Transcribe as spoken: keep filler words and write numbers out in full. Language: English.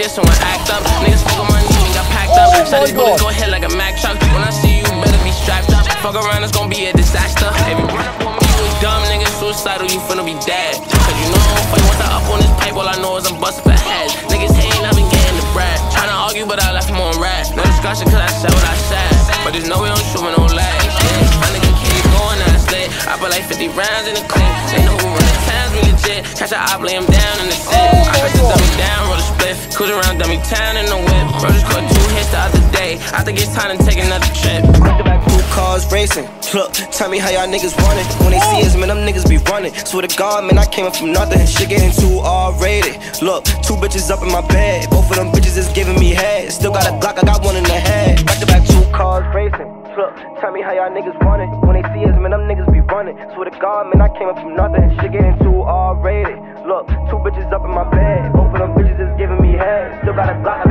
niggas someone act up. Niggas fuck on my knee and got packed up. Shot these bullets go hit like a Mack truck. When I see you, better be strapped up. Fuck around, it's gonna be a disaster. If you run up on me, you a dumb nigga, suicidal, you finna be dead. Cause you know I don't fight once I up on this pipe. All I know is I'm bustin' for heads. Niggas hating, I've been getting the bread. Tryna argue, but I left him on rap. No discussion, cause I said what I said. But there's no way I'm shooting no legs. Yeah. My nigga keep going, now it's lit. I put like fifty rounds in the clip. They know who run the towns, we legit. Catch a op, lay him down in the sit. I cut the dummy down, roll a spliff. Cruise around dummy town in the whip. Bro just caught two hits the other day. I think it's time to take another trip. Two cars racing. Look, tell me how y'all niggas want it. When they see us, man, them niggas be running. Swear to God, man, I came up from nothing. Shit getting too R-rated. Look, two bitches up in my bed. Both of them bitches is giving me head. Still got a Glock, I got one in the head. Back to back, two cars racing. Look, tell me how y'all niggas want it. When they see us, man, them niggas be running. Swear to God, man, I came up from nothing. Shit getting too R-rated. Look, two bitches up in my bed. Both of them bitches is giving me head. Still got a Glock.